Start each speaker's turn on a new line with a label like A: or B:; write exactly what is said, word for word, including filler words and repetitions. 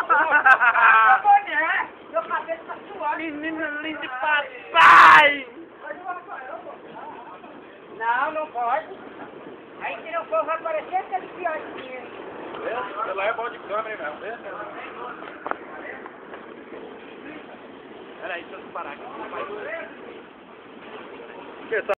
A: Meu cabelo tá suado.
B: Menina linda de papai!
A: Não, não pode. Aí se não for, vai aparecer aquele piadinha.
C: O celular é bom de câmera, hein, meu? Peraí, deixa eu parar aqui.